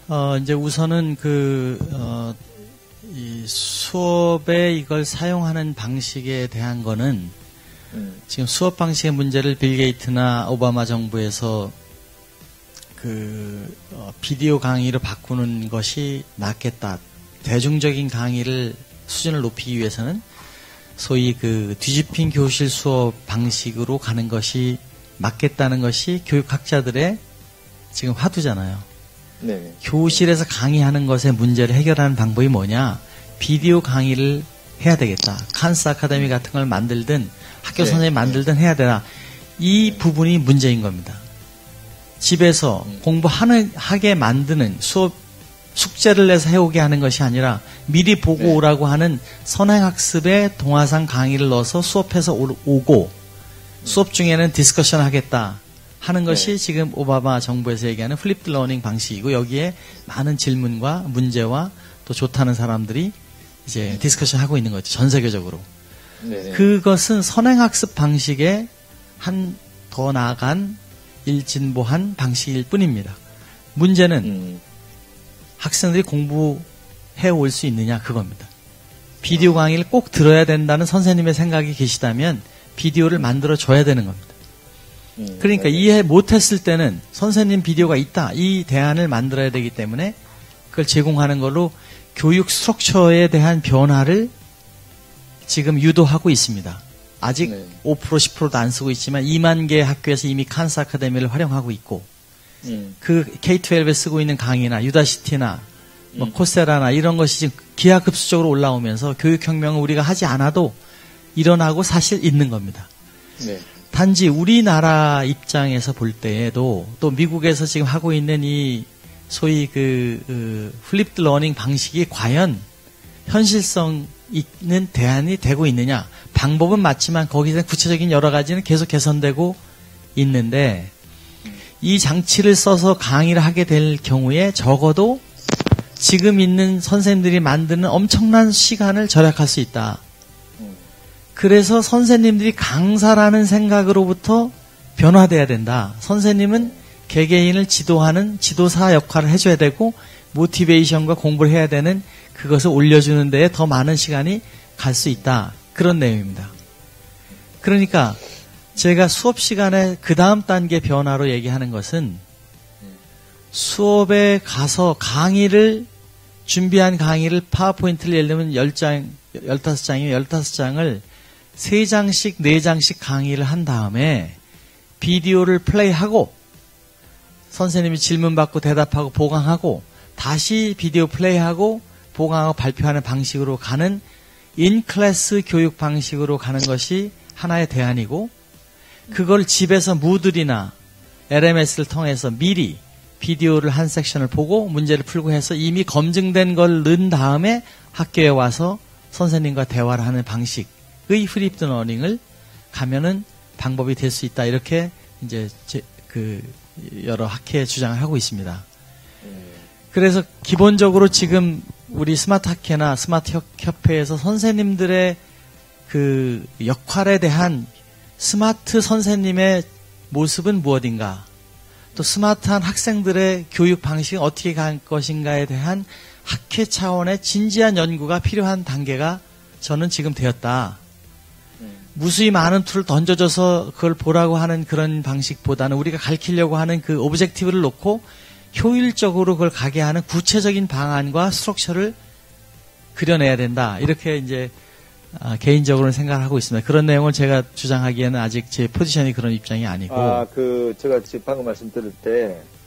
이제 우선은 이 수업에 이걸 사용하는 방식에 대한 거는 지금 수업 방식의 문제를 빌 게이트나 오바마 정부에서 비디오 강의로 바꾸는 것이 낫겠다. 대중적인 강의를 수준을 높이기 위해서는 소위 뒤집힌 교실 수업 방식으로 가는 것이 맞겠다는 것이 교육학자들의 지금 화두잖아요. 네. 교실에서 강의하는 것의 문제를 해결하는 방법이 뭐냐? 비디오 강의를 해야 되겠다. 칸스 아카데미 같은 걸 만들든 학교 선생님이 만들든 해야 되나. 이 부분이 문제인 겁니다. 집에서 공부하게 만드는 수업 숙제를 내서 해오게 하는 것이 아니라 미리 보고 오라고 하는 선행학습에 동화상 강의를 넣어서 수업해서 오고 수업 중에는 디스커션 하겠다 하는 것이 지금 오바마 정부에서 얘기하는 플립드 러닝 방식이고, 여기에 많은 질문과 문제와 또 좋다는 사람들이 이제 디스커션 하고 있는 거죠. 전 세계적으로. 그것은 선행학습 방식의 더 나아간 일진보한 방식일 뿐입니다. 문제는 학생들이 공부해 올 수 있느냐, 그겁니다. 비디오 강의를 꼭 들어야 된다는 선생님의 생각이 계시다면 비디오를 만들어 줘야 되는 겁니다. 그러니까 이해 못했을 때는 선생님 비디오가 있다, 이 대안을 만들어야 되기 때문에 그걸 제공하는 걸로 교육 스트럭처에 대한 변화를 지금 유도하고 있습니다. 아직 5% 10%도 안 쓰고 있지만 2만 개의 학교에서 이미 칸스 아카데미를 활용하고 있고, K-12에 쓰고 있는 강의나 유다시티나 코세라나 이런 것이 지금 기하급수적으로 올라오면서 교육혁명을 우리가 하지 않아도 일어나고 사실 있는 겁니다. 단지 우리나라 입장에서 볼 때에도 또 미국에서 지금 하고 있는 이 소위 플립드 러닝 방식이 과연 현실성 있는 대안이 되고 있느냐. 방법은 맞지만 거기서 구체적인 여러 가지는 계속 개선되고 있는데, 이 장치를 써서 강의를 하게 될 경우에 적어도 지금 있는 선생님들이 만드는 엄청난 시간을 절약할 수 있다. 그래서 선생님들이 강사라는 생각으로부터 변화돼야 된다. 선생님은 개개인을 지도하는 지도사 역할을 해줘야 되고, 모티베이션과 공부를 해야 되는 그것을 올려주는 데에 더 많은 시간이 갈 수 있다. 그런 내용입니다. 그러니까 제가 수업 시간에 그 다음 단계 변화로 얘기하는 것은, 수업에 가서 준비한 강의를 파워포인트를 예를 들면 10장, 15장이면 15장을 3장씩, 4장씩 강의를 한 다음에 비디오를 플레이하고 선생님이 질문 받고 대답하고 보강하고 다시 비디오 플레이하고 보강하고 발표하는 방식으로 가는 인클래스 교육 방식으로 가는 것이 하나의 대안이고, 그걸 집에서 무들이나 LMS를 통해서 미리 비디오를 한 섹션을 보고 문제를 풀고 해서 이미 검증된 걸 넣은 다음에 학교에 와서 선생님과 대화를 하는 방식의 플립드 러닝을 가면은 방법이 될 수 있다. 이렇게 이제 여러 학회에 주장을 하고 있습니다. 그래서 기본적으로 지금 우리 스마트 학회나 스마트 협회에서 선생님들의 역할에 대한 스마트 선생님의 모습은 무엇인가, 또 스마트한 학생들의 교육 방식이 어떻게 갈 것인가에 대한 학회 차원의 진지한 연구가 필요한 단계가 저는 지금 되었다. 무수히 많은 툴을 던져줘서 그걸 보라고 하는 그런 방식보다는 우리가 가르치려고 하는 그 오브젝티브를 놓고 효율적으로 그걸 가게 하는 구체적인 방안과 스트럭처를 그려내야 된다. 이렇게 이제 개인적으로는 생각을 하고 있습니다. 그런 내용을 제가 주장하기에는 아직 제 포지션이 그런 입장이 아니고. 제가 지금 방금 말씀 들을 때,